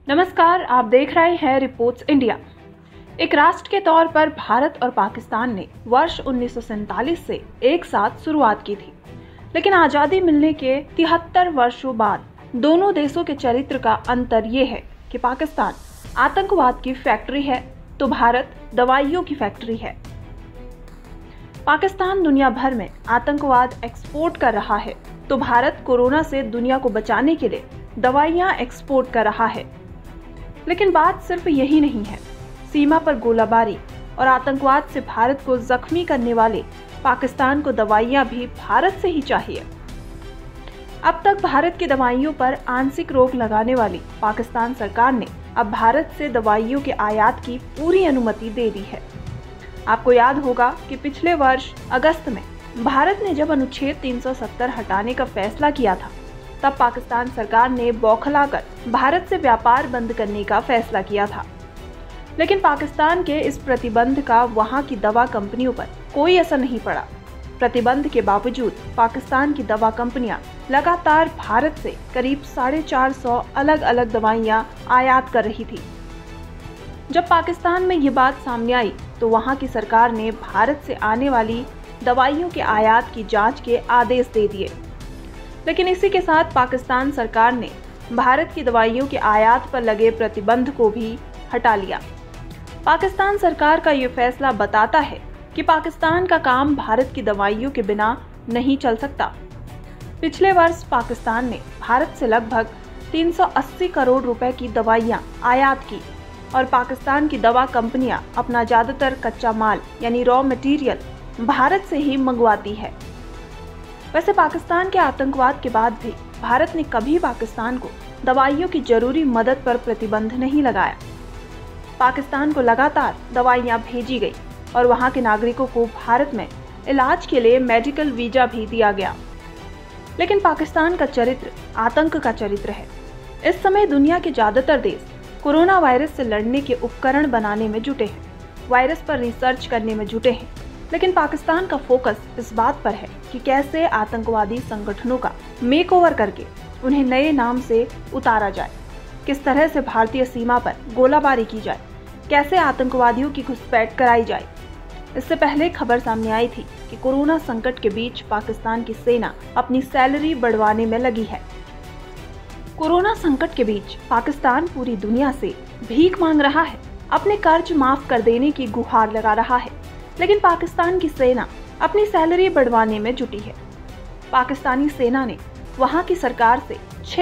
नमस्कार, आप देख रहे हैं रिपोर्ट्स इंडिया। एक राष्ट्र के तौर पर भारत और पाकिस्तान ने वर्ष 1947 से एक साथ शुरुआत की थी, लेकिन आजादी मिलने के 73 वर्षों बाद दोनों देशों के चरित्र का अंतर ये है कि पाकिस्तान आतंकवाद की फैक्ट्री है तो भारत दवाइयों की फैक्ट्री है। पाकिस्तान दुनिया भर में आतंकवाद एक्सपोर्ट कर रहा है तो भारत कोरोना से दुनिया को बचाने के लिए दवाइयां एक्सपोर्ट कर रहा है। लेकिन बात सिर्फ यही नहीं है। सीमा पर गोलाबारी और आतंकवाद से भारत को जख्मी करने वाले पाकिस्तान को दवाइयां भी भारत से ही चाहिए। अब तक भारत की दवाइयों पर आंशिक रोक लगाने वाली पाकिस्तान सरकार ने अब भारत से दवाइयों के आयात की पूरी अनुमति दे दी है। आपको याद होगा कि पिछले वर्ष अगस्त में भारत ने जब अनुच्छेद 370 हटाने का फैसला किया था, तब पाकिस्तान सरकार ने बौखलाकर भारत से व्यापार बंद करने का फैसला किया था। लेकिन पाकिस्तान के इस प्रतिबंध का वहां की दवा कंपनियों पर कोई असर नहीं पड़ा। प्रतिबंध के बावजूद पाकिस्तान की दवा कंपनियां लगातार भारत से करीब 450 अलग अलग दवाइयां आयात कर रही थी। जब पाकिस्तान में ये बात सामने आई तो वहां की सरकार ने भारत से आने वाली दवाइयों के आयात की जांच के आदेश दे दिए। लेकिन इसी के साथ पाकिस्तान सरकार ने भारत की दवाइयों के आयात पर लगे प्रतिबंध को भी हटा लिया। पाकिस्तान सरकार का ये फैसला बताता है कि पाकिस्तान का काम भारत की दवाइयों के बिना नहीं चल सकता। पिछले वर्ष पाकिस्तान ने भारत से लगभग 380 करोड़ रुपए की दवाइयां आयात की और पाकिस्तान की दवा कंपनियां अपना ज्यादातर कच्चा माल यानी रॉ मटेरियल भारत से ही मंगवाती है। वैसे पाकिस्तान के आतंकवाद के बाद भी भारत ने कभी पाकिस्तान को दवाइयों की जरूरी मदद पर प्रतिबंध नहीं लगाया। पाकिस्तान को लगातार दवाइयां भेजी गई और वहां के नागरिकों को भारत में इलाज के लिए मेडिकल वीजा भी दिया गया। लेकिन पाकिस्तान का चरित्र आतंक का चरित्र है। इस समय दुनिया के ज्यादातर देश कोरोना वायरस से लड़ने के उपकरण बनाने में जुटे हैं, वायरस पर रिसर्च करने में जुटे हैं। लेकिन पाकिस्तान का फोकस इस बात पर है कि कैसे आतंकवादी संगठनों का मेकओवर करके उन्हें नए नाम से उतारा जाए, किस तरह से भारतीय सीमा पर गोलाबारी की जाए, कैसे आतंकवादियों की घुसपैठ कराई जाए। इससे पहले खबर सामने आई थी कि कोरोना संकट के बीच पाकिस्तान की सेना अपनी सैलरी बढ़वाने में लगी है। कोरोना संकट के बीच पाकिस्तान पूरी दुनिया से भीख मांग रहा है, अपने कर्ज माफ कर देने की गुहार लगा रहा है। लेकिन पाकिस्तान की सेना अपनी सैलरी बढ़वाने में जुटी है। पाकिस्तानी सेना ने वहां की सरकार से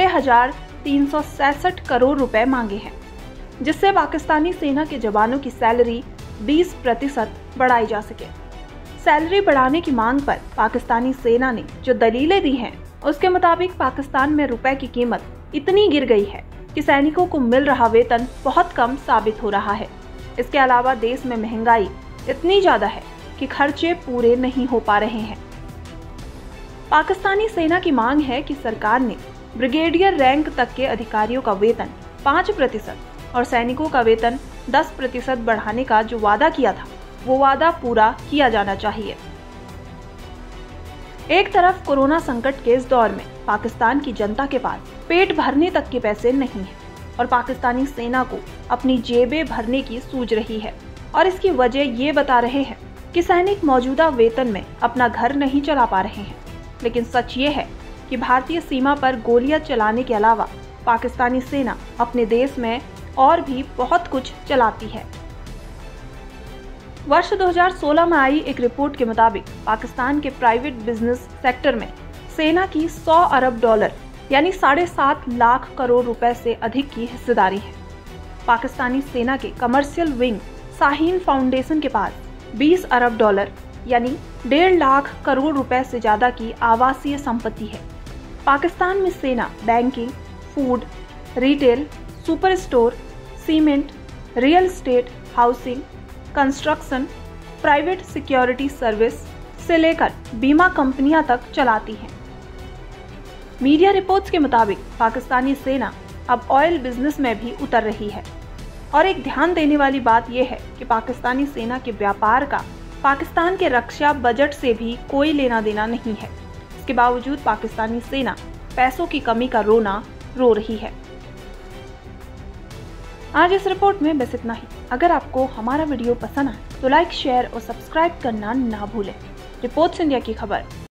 6,366 करोड़ रुपए मांगे हैं, जिससे पाकिस्तानी सेना के जवानों की सैलरी 20% बढ़ाई जा सके। सैलरी बढ़ाने की मांग पर पाकिस्तानी सेना ने जो दलीलें दी हैं, उसके मुताबिक पाकिस्तान में रुपए की कीमत इतनी गिर गई है कि सैनिकों को मिल रहा वेतन बहुत कम साबित हो रहा है। इसके अलावा देश में महंगाई इतनी ज्यादा है कि खर्चे पूरे नहीं हो पा रहे हैं। पाकिस्तानी सेना की मांग है कि सरकार ने ब्रिगेडियर रैंक तक के अधिकारियों का वेतन 5% और सैनिकों का वेतन 10% बढ़ाने का जो वादा किया था, वो वादा पूरा किया जाना चाहिए। एक तरफ कोरोना संकट के इस दौर में पाकिस्तान की जनता के पास पेट भरने तक के पैसे नहीं है और पाकिस्तानी सेना को अपनी जेबें भरने की सूझ रही है। और इसकी वजह ये बता रहे हैं कि सैनिक मौजूदा वेतन में अपना घर नहीं चला पा रहे हैं। लेकिन सच ये है कि भारतीय सीमा पर गोलियां चलाने के अलावा पाकिस्तानी सेना अपने देश में और भी बहुत कुछ चलाती है। वर्ष 2016 में आई एक रिपोर्ट के मुताबिक पाकिस्तान के प्राइवेट बिजनेस सेक्टर में सेना की 100 अरब डॉलर यानी 7.5 लाख करोड़ रुपए से अधिक की हिस्सेदारी है। पाकिस्तानी सेना के कमर्शियल विंग शाहीन फाउंडेशन के पास 20 अरब डॉलर यानी 1.5 लाख करोड़ रुपए से ज्यादा की आवासीय संपत्ति है। पाकिस्तान में सेना banking, food, retail, super store, cement, real estate, housing, construction, private security service से लेकर बीमा कंपनियां तक चलाती हैं। मीडिया रिपोर्ट्स के मुताबिक पाकिस्तानी सेना अब ऑयल बिजनेस में भी उतर रही है। और एक ध्यान देने वाली बात यह है कि पाकिस्तानी सेना के व्यापार का पाकिस्तान के रक्षा बजट से भी कोई लेना देना नहीं है। इसके बावजूद पाकिस्तानी सेना पैसों की कमी का रोना रो रही है। आज इस रिपोर्ट में बस इतना ही। अगर आपको हमारा वीडियो पसंद आए तो लाइक, शेयर और सब्सक्राइब करना ना भूलें। रिपोर्ट्स इंडिया की खबर।